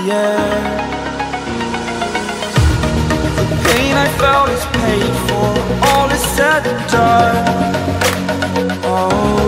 yeah. The pain I felt is paid for, all is said and done. Oh,